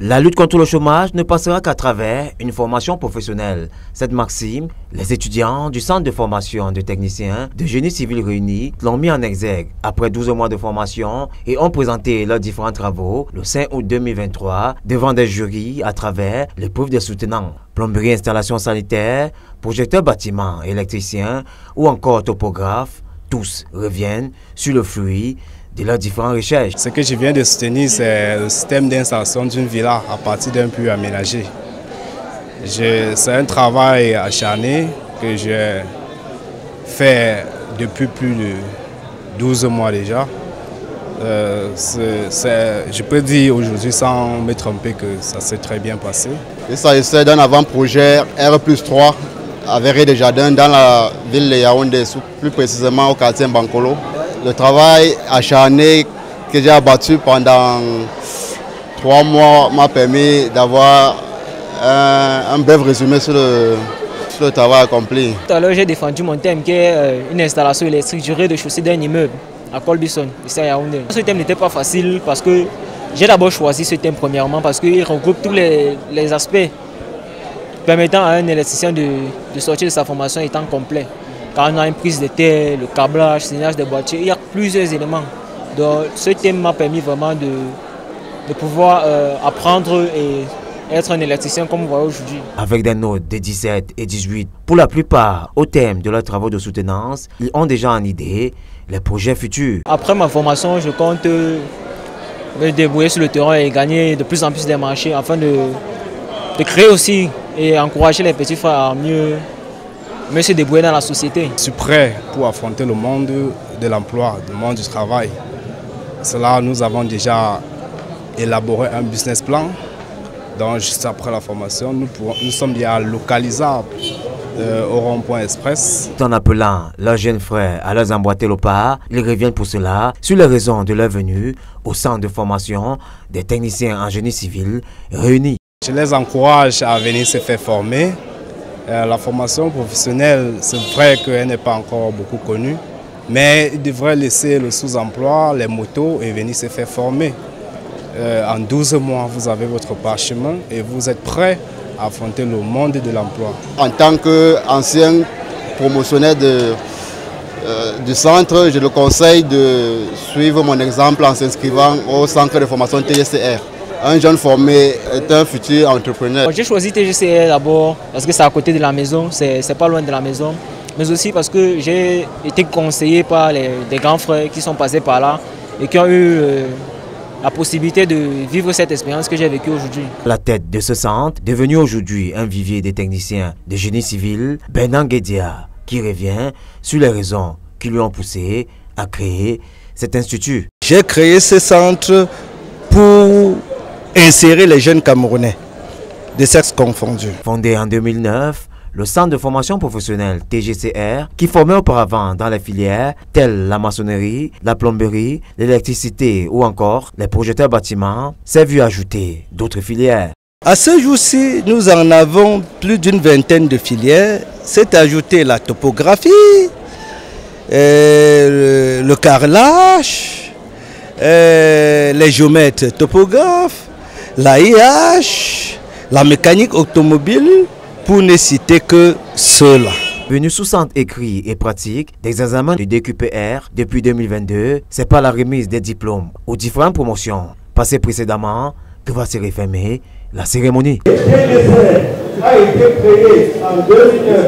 La lutte contre le chômage ne passera qu'à travers une formation professionnelle. Cette maxime, les étudiants du centre de formation de techniciens de génie civil réunis l'ont mis en exergue après 12 mois de formation et ont présenté leurs différents travaux le 5 août 2023 devant des jurys à travers l'épreuve des soutenants. Plomberie, installation sanitaire, projecteur bâtiment, électricien ou encore topographe, tous reviennent sur le fruit de leurs différentes recherches. Ce que je viens de soutenir, c'est le système d'installation d'une villa à partir d'un puits aménagé. C'est un travail acharné que j'ai fait depuis plus de 12 mois déjà. Je peux dire aujourd'hui sans me tromper que ça s'est très bien passé. Il s'agissait d'un avant-projet R+3 à Verré-des-Jardins dans la ville de Yaoundé, plus précisément au quartier Bankolo. Le travail acharné que j'ai abattu pendant 3 mois m'a permis d'avoir un bref résumé sur le travail accompli. Tout à l'heure, j'ai défendu mon thème qui est une installation électrique du rez-de-chaussée d'un immeuble à Colbison, ici à Yaoundé. Ce thème n'était pas facile parce que j'ai d'abord choisi ce thème premièrement parce qu'il regroupe tous les aspects permettant à un électricien de sortir de sa formation étant complet. Quand on a une prise de terre, le câblage, le signage des boîtiers, il y a plusieurs éléments. Donc ce thème m'a permis vraiment de pouvoir apprendre et être un électricien comme vous voyez aujourd'hui. Avec des notes de 17 et 18, pour la plupart au thème de leurs travaux de soutenance, ils ont déjà en idée les projets futurs. Après ma formation, je compte me débrouiller sur le terrain et gagner de plus en plus des marchés afin de créer aussi et encourager les petits frères à mieux se débrouiller dans la société. Je suis prêt pour affronter le monde de l'emploi, le monde du travail. Cela, nous avons déjà élaboré un business plan. Donc, juste après la formation, nous sommes bien localisables au rond-point express. En appelant leurs jeunes frères à leur emboîter le pas, ils reviennent pour cela sur les raisons de leur venue au centre de formation des techniciens en génie civil réunis. Je les encourage à venir se faire former. La formation professionnelle, c'est vrai qu'elle n'est pas encore beaucoup connue, mais ils devraient laisser le sous-emploi, les motos et venir se faire former. En 12 mois, vous avez votre parchemin et vous êtes prêt à affronter le monde de l'emploi. En tant qu'ancien promotionnaire du centre, je le conseille de suivre mon exemple en s'inscrivant au centre de formation TGCR. Un jeune formé est un futur entrepreneur. J'ai choisi TGCR d'abord parce que c'est à côté de la maison, c'est pas loin de la maison, mais aussi parce que j'ai été conseillé par des grands frères qui sont passés par là et qui ont eu la possibilité de vivre cette expérience que j'ai vécue aujourd'hui. La tête de ce centre, devenu aujourd'hui un vivier des techniciens de génie civil, Benan Guédia, qui revient sur les raisons qui lui ont poussé à créer cet institut. J'ai créé ce centre pour insérer les jeunes Camerounais de sexe confondu. Fondé en 2009, le centre de formation professionnelle TGCR, qui formait auparavant dans les filières telles la maçonnerie, la plomberie, l'électricité ou encore les projecteurs bâtiments, s'est vu ajouter d'autres filières. À ce jour-ci, nous en avons plus d'une vingtaine de filières. C'est ajouté la topographie, le carrelage, les géomètres topographes, l'AIH, la mécanique automobile, pour ne citer que ceux-là. Venu sous centre écrit et pratique des examens du DQPR depuis 2022, c'est par la remise des diplômes aux différentes promotions passées précédemment que va se refermer la cérémonie. Le TGCR a été créé en 2009